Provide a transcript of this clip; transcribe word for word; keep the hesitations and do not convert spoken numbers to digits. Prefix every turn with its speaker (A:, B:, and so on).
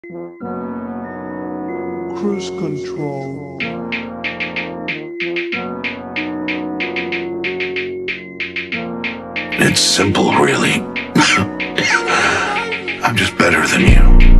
A: Cruise control.
B: It's simple, really. I'm just better than you.